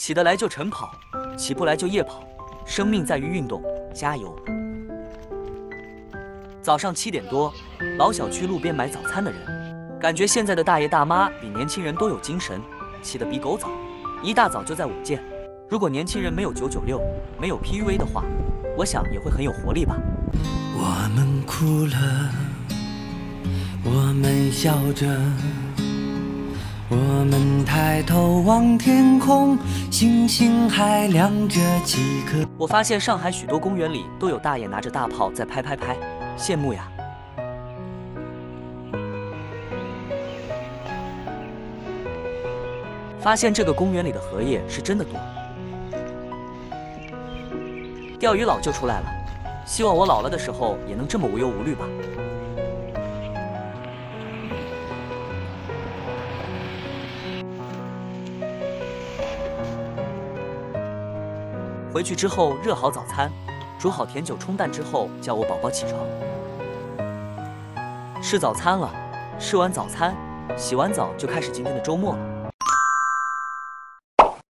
起得来就晨跑，起不来就夜跑。生命在于运动，加油！早上7点多，老小区路边买早餐的人，感觉现在的大爷大妈比年轻人都有精神，起得比狗早，一大早就在舞剑。如果年轻人没有996，没有 PUA 的话，我想也会很有活力吧。 我们哭了，我们笑着，我们抬头望天空，星星还亮着几颗。 我发现上海许多公园里都有大爷拿着大炮在拍，羡慕呀！发现这个公园里的荷叶是真的多。钓鱼佬就出来了，希望我老了的时候也能这么无忧无虑吧。回去之后热好早餐，煮好甜酒冲蛋之后，叫我宝宝起床。吃早餐了，吃完早餐，洗完澡就开始今天的周末了。